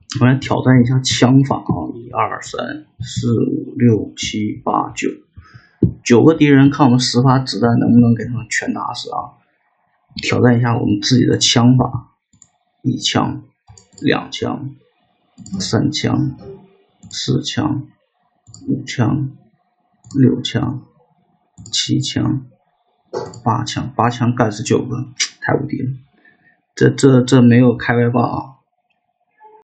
我来挑战一下枪法啊！1、2、3、4、5、6、7、8、9，9个敌人，看我们10发子弹能不能给他们全打死啊！挑战一下我们自己的枪法：1枪、2枪、3枪、4枪、5枪、6枪、7枪、8枪，8枪干死9个，太无敌了！这没有开外挂啊！